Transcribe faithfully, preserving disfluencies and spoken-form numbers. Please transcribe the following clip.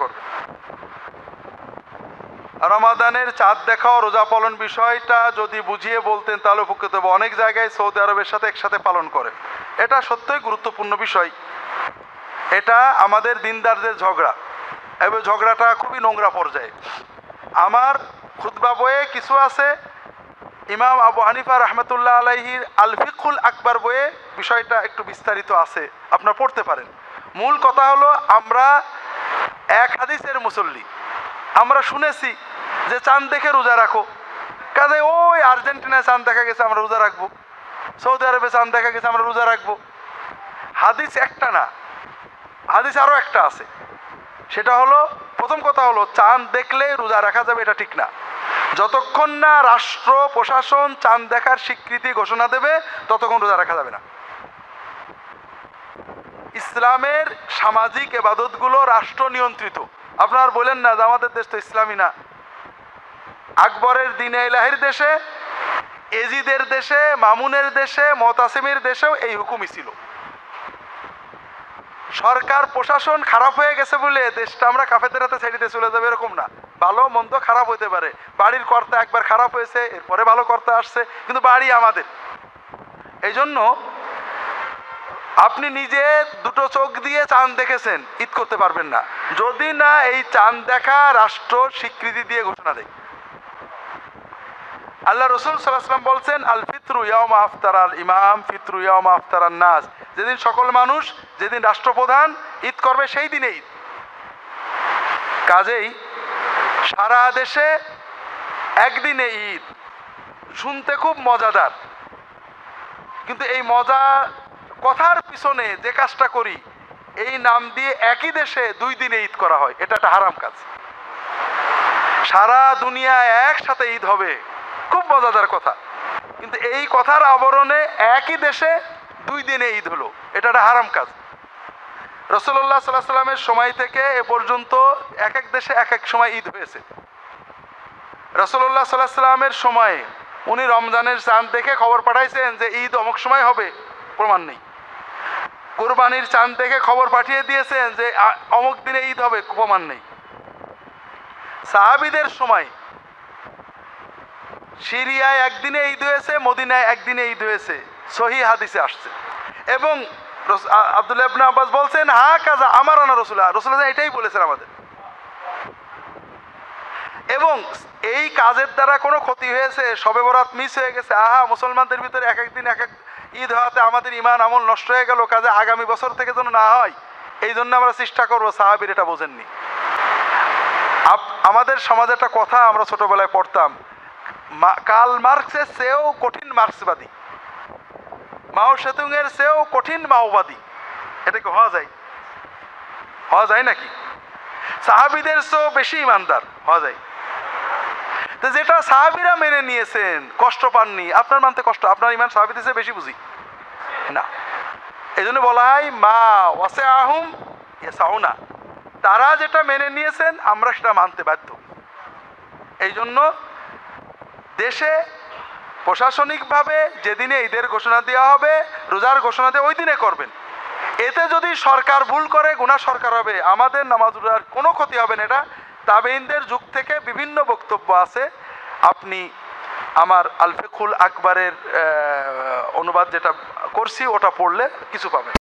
করবেন। রমাদানের চাঁদ দেখা ও রোজা পালন বিষয়টা যদি বুঝিয়ে বলতেন তাহলে উপকৃত হবে। অনেক জায়গায় সৌদি আরবের সাথে একসাথে পালন করে, এটা সত্যই গুরুত্বপূর্ণ বিষয়। এটা আমাদের দিনদারদের ঝগড়া, এবং ঝগড়াটা খুবই নোংরা পর্যায়ে। আমার খুতবা বইয়ে কিছু আছে, ইমাম আবু হানিফা রহমতুল্লাহ আলাইহির আল ফিকহুল আকবর বইয়ে বিষয়টা একটু বিস্তারিত আছে, আপনারা পড়তে পারেন। মূল কথা হলো, আমরা এক হাদিসের মুসল্লি, আমরা শুনেছি যে চাঁদ দেখে রোজা রাখো, কাজে ওই আর্জেন্টিনায় চাঁদ দেখা গেছে আমরা রোজা রাখবো, সৌদি আরবে চাঁদ দেখা গেছে আমরা রোজা রাখবো। হাদিস একটা না, হাদিস আরও একটা আছে। সেটা হলো, প্রথম কথা হলো চাঁদ দেখলে রোজা রাখা যাবে, এটা ঠিক না। যতক্ষণ না রাষ্ট্র প্রশাসন চাঁদ দেখার স্বীকৃতি ঘোষণা দেবে ততক্ষণ রোজা রাখা যাবে না। ইসলামের সামাজিক ইবাদতগুলো রাষ্ট্র নিয়ন্ত্রিত। আপনার বলেন না যে আমাদের দেশ তো ইসলামী না। আকবরের দিনে ইলাহির দেশে, এজিদের দেশে, মামুনের দেশে, মুতাসিমের দেশেও এই হুকুমই ছিল। সরকার প্রশাসন খারাপ হয়ে গেছে বলে দেশটা আমরা কাফেরদের হাতে ছেড়ে দিয়ে চলে যাবে এরকম না। ভালো মন্দ খারাপ হতে পারে, বাড়ির কর্তা একবার খারাপ হয়েছে, এরপরে ভালো কর্তা আসছে, কিন্তু বাড়ি আমাদের। এই জন্য আপনি নিজে দুটো চোখ দিয়ে চাঁদ দেখেছেন, ঈদ করতে পারবেন না যদি না এই চাঁদ দেখা রাষ্ট্র স্বীকৃতি দিয়ে ঘোষণা দেয়। আল্লাহ রসুল সাল্লাল্লাহু আলাইহি ওয়াসাল্লাম বলছেন, আল ফিতরু ইয়াউমা আফতার আল ইমাম, ফিতরু ইয়াউমা আফতার আন নাস। যেদিন সকল মানুষ, যেদিন রাষ্ট্রপ্রধান ঈদ করবে সেই দিনে ঈদ। কাজেই সারা দেশে একদিনে ঈদ শুনতে খুব মজাদার, কিন্তু এই মজা কথার পিছনে যে কাজটা করি, এই নাম দিয়ে একই দেশে দুই দিনে ঈদ করা হয়, এটা একটা হারাম কাজ। সারা দুনিয়ায় একসাথে ঈদ হবে, খুব মজাদার কথা, কিন্তু এই কথার আবরণে একই দেশে দুই দিনে ঈদ হলো, এটা একটা হারাম কাজ। রাসূলুল্লাহ সাল্লাল্লাহু আলাইহি ওয়াসাল্লামের সময় থেকে এ পর্যন্ত এক এক দেশে এক এক সময় ঈদ হয়েছে। রাসূলুল্লাহ সাল্লাল্লাহু আলাইহি ওয়াসাল্লামের সময়ে উনি রমজানের চাঁদ দেখে খবর পাঠাইছেন যে ঈদ অমুক সময় হবে, প্রমাণ নেই। কুরবানির চাঁদ দেখে খবর পাঠিয়ে দিয়েছেন যে অমুক দিনে ঈদ হবে, প্রমাণ নেই। সাহাবীদের সময় সিরিয়ায় একদিনে ঈদ হয়েছে, মদিনায় একদিনে ঈদ হয়েছে, সহিহ হাদিসে আসছে। এবং আব্দুল্লাহ ইবনে আব্বাস বলছেন, হা কাজা আমারানা রাসূলুল্লাহ, রাসূলুল্লাহ এটাই বলেছেন আমাদের। এবং এই কাজের দ্বারা কোনো ক্ষতি হয়েছে, শবে বরাত মিস হয়ে গেছে, আহা মুসলমানদের ভিতরে এক একদিন এক এক ঈদ হওয়াতে আমাদের ইমান আমল নষ্ট হয়ে গেল, কাজে আগামী বছর থেকে যেন না হয়, এই জন্য আমরা চেষ্টা করবো, সাহাবীর এটা বোঝেননি। আমাদের সমাজে একটা কথা আমরা ছোটবেলায় পড়তাম, কার্ল মার্কসের চেয়েও কঠিন মার্ক্সবাদী, মাও সেতুং এর চেয়েও কঠিন মাওবাদী। এটা কি হওয়া যায়? হওয়া যায় নাকি? সাহাবীদের চেয়েও বেশি ইমানদার হওয়া যায়? তো যেটা সাহাবীরা মেনে নিয়েছেন, কষ্ট পাননি, আপনার মানতে কষ্ট, আপনার ইমান সাহাবীদের চেয়ে বেশি বুঝি না। এই জন্য বলা হয় মা ওয়াসিআহুম ইয়াসাউনা, তারা যেটা মেনে নিয়েছেন আমরা সেটা মানতে বাধ্য। এই জন্য দেশে প্রশাসনিকভাবে যেদিনে ঈদের ঘোষণা দেওয়া হবে, রোজার ঘোষণা দিয়ে ওই দিনে করবেন। এতে যদি সরকার ভুল করে, গুনাহ সরকার হবে, আমাদের নামাজ রোজার কোনো ক্ষতি হবে না। এটা তাবেঈনদের যুগ থেকে বিভিন্ন বক্তব্য আছে, আপনি আমার আল ফিকহুল আকবরের অনুবাদ যেটা করছি ওটা পড়লে কিছু পাবেন।